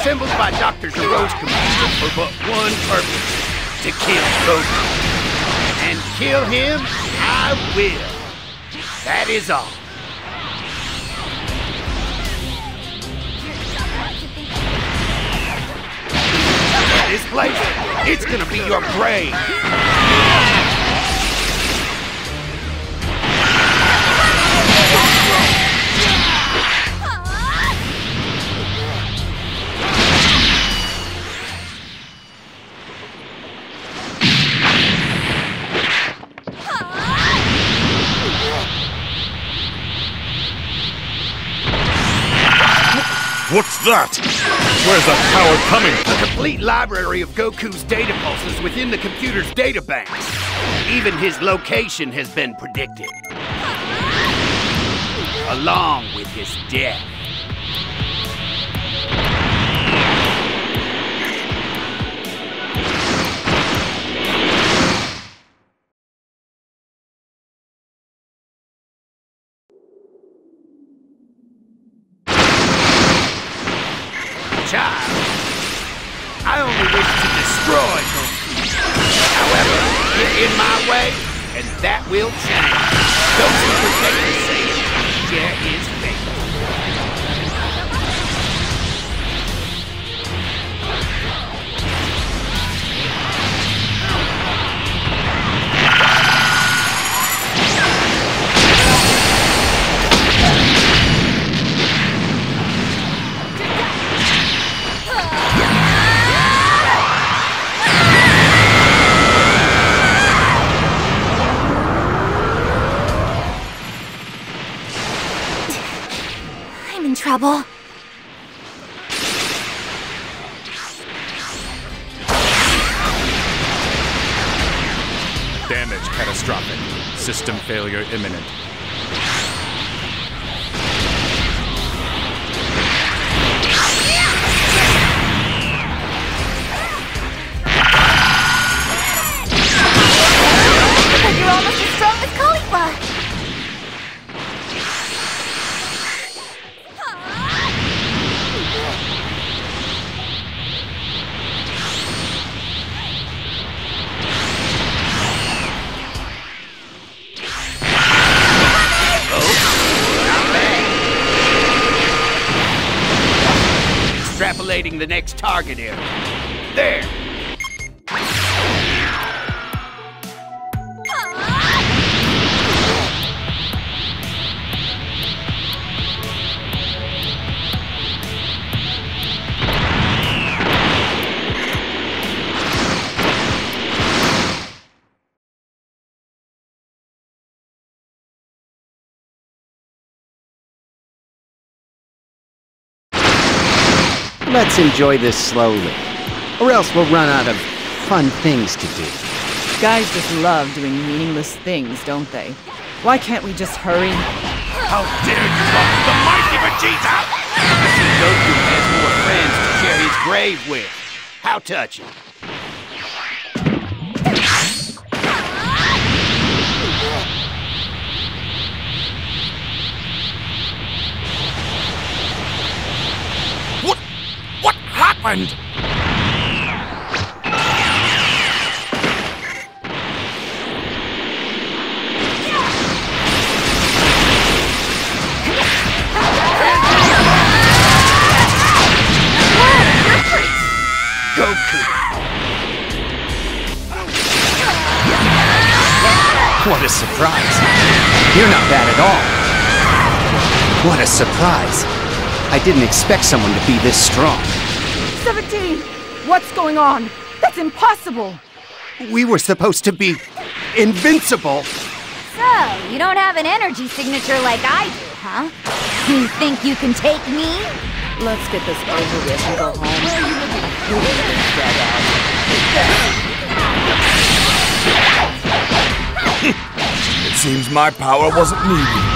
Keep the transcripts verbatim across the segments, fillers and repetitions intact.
assembled by Doctor Gero's computer for but one purpose, to kill Goku. And kill him, I will. That is all. This place, it's gonna be your grave. What's that? Where's that power coming from? A complete library of Goku's data pulses within the computer's databank. Even his location has been predicted. Along with his death. Child, I only wish to destroy Goku. However, you're in my way, and that will change. Those who protect the Saiyan share his fate. Trouble. Damage catastrophic. System failure imminent. But you're almost as strong as Caulifla. Extrapolating the next target area. There! Let's enjoy this slowly, or else we'll run out of fun things to do. Guys just love doing meaningless things, don't they? Why can't we just hurry? How dare you mock the mighty Vegeta! I see Goku has more friends to share his grave with. How touching. What? What happened? Goku! What a surprise. You're not bad at all. What a surprise. I didn't expect someone to be this strong. Seventeen! What's going on? That's impossible! We were supposed to be invincible. So, you don't have an energy signature like I do, huh? You think you can take me? Let's get this over with and go home. Where are you looking? Who is this dead It seems my power wasn't needed.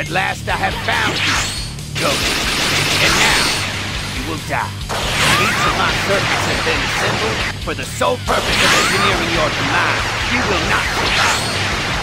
last I have found you, Ghost. And now, you will die. Each of my servants has been assembled for the sole purpose of engineering your demise. You will not survive.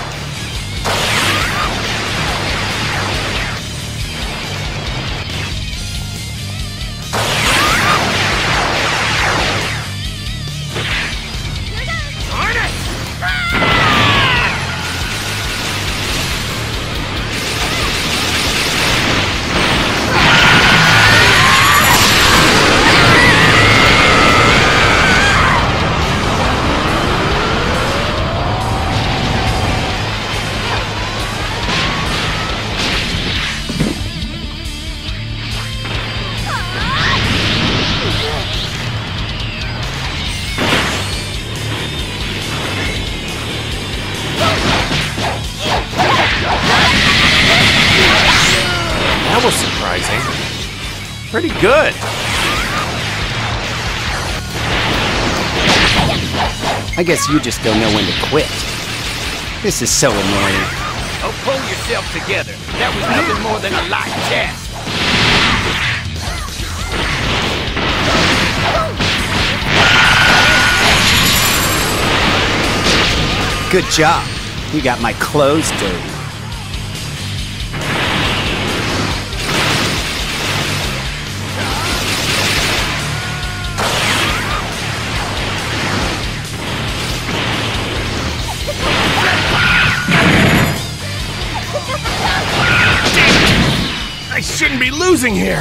That was surprising. Pretty good. I guess you just don't know when to quit. This is so annoying. Oh, pull yourself together. That was nothing more than a light test. Good job. You got my clothes dirty. I shouldn't be losing here.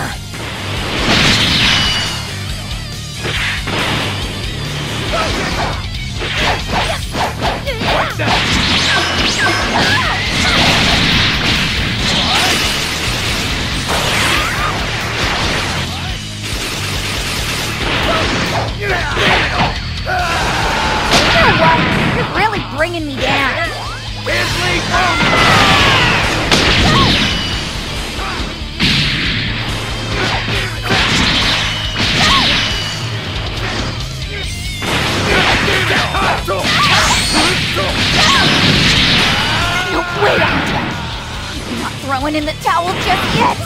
You're really bringing me down. No, wait! I'm not throwing in the towel just yet.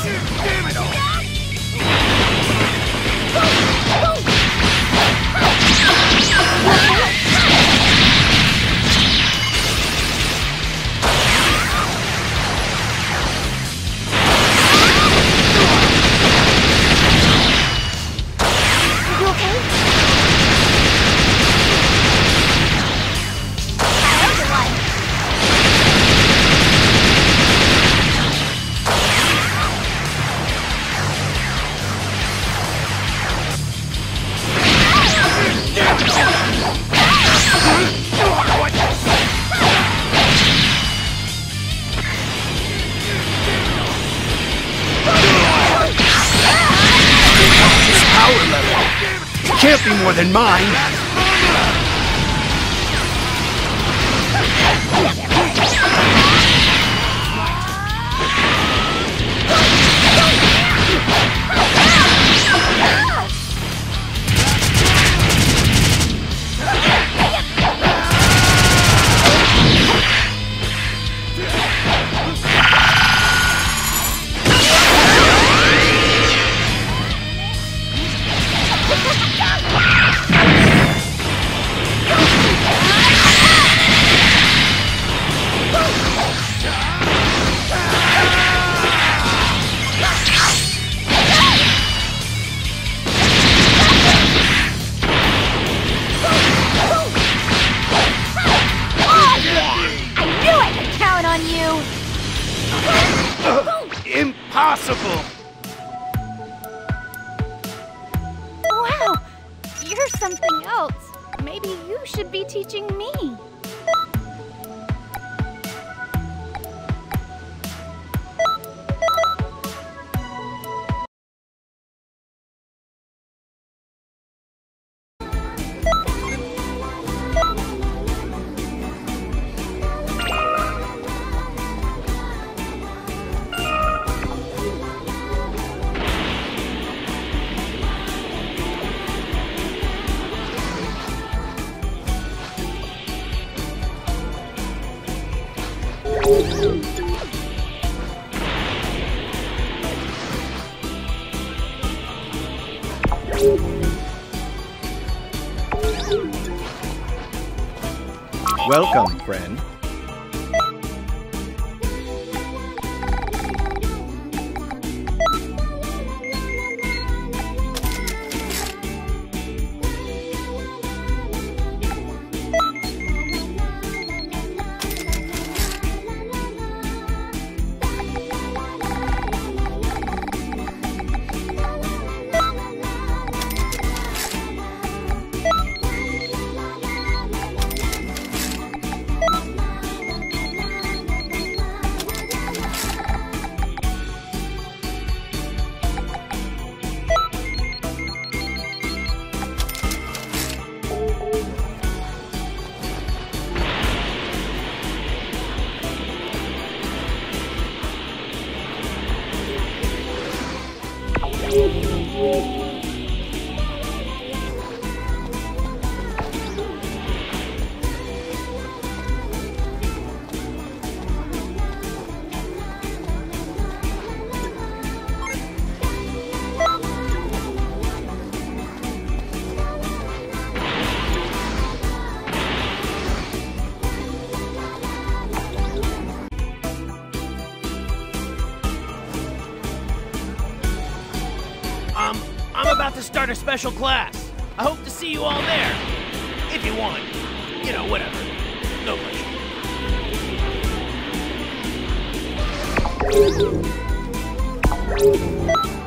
Can't be more than mine. Impossible! Wow, you're something else. Maybe you should be teaching me. Welcome, friend. Um, I'm about to start a special class. I hope to see you all there. If you want. You know, whatever. No pressure.